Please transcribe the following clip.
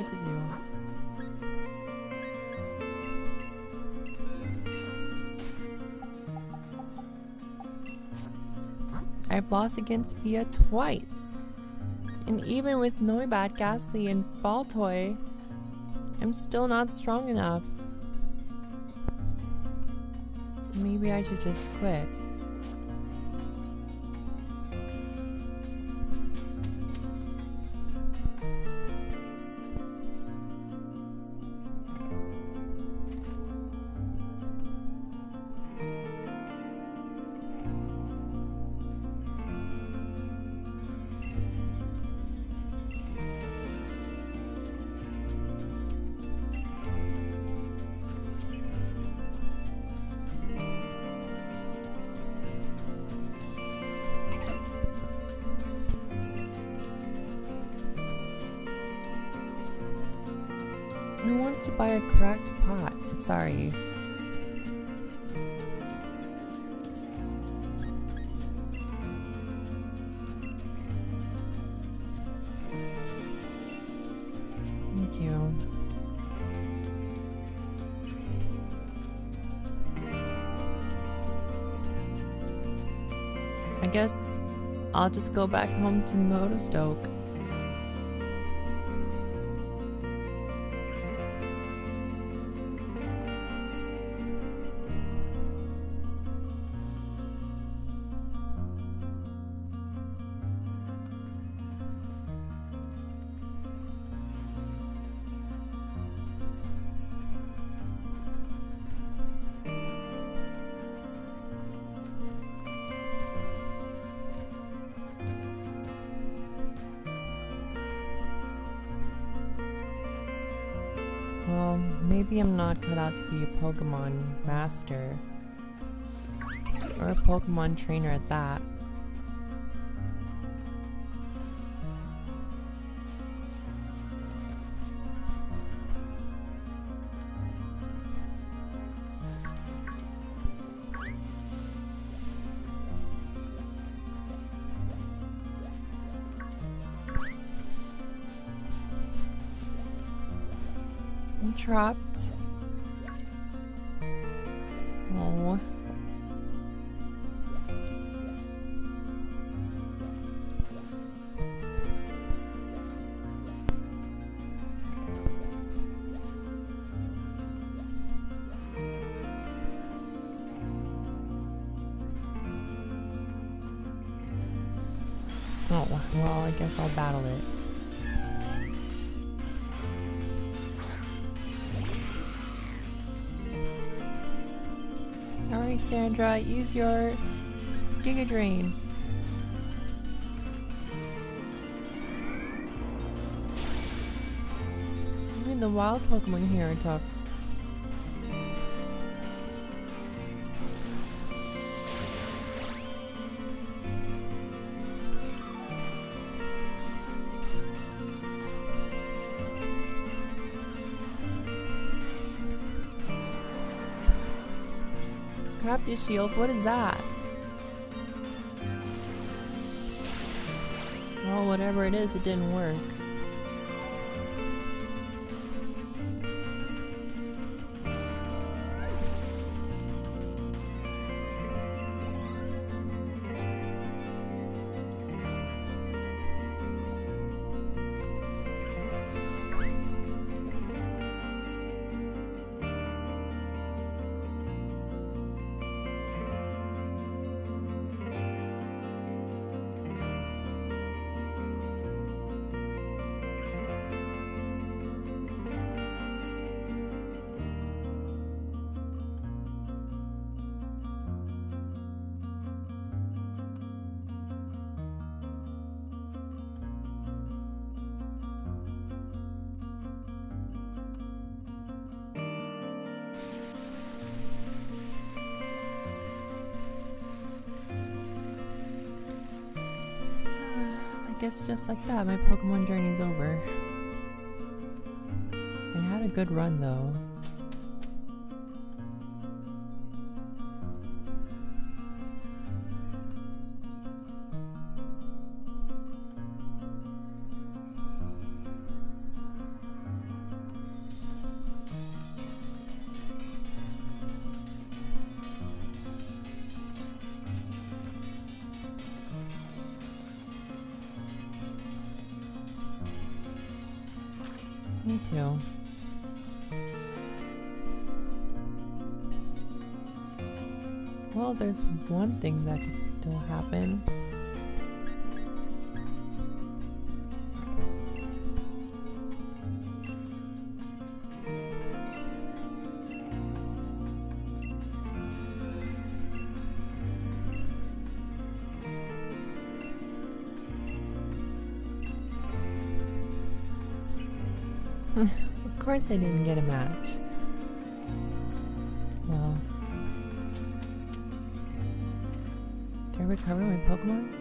to do. I've lost against Pia twice. And even with Noibat, Ghastly, and Baltoy, I'm still not strong enough. Maybe I should just quit. Who wants to buy a cracked pot? I'm sorry. Thank you. I guess I'll just go back home to Motostoke. Well, maybe I'm not cut out to be a Pokemon master. Or a Pokemon trainer at that. I'm trapped. Oh. Oh, well, I guess I'll battle it. Alright, Sandra, use your Giga Drain. Even the wild Pokemon here are tough. Craft your shield, what is that? Well, whatever it is, it didn't work. I guess just like that, my Pokemon journey's over. I had a good run though. too. Well, there's one thing that could still happen. Of course I didn't get a match. Well, did I recover my Pokemon?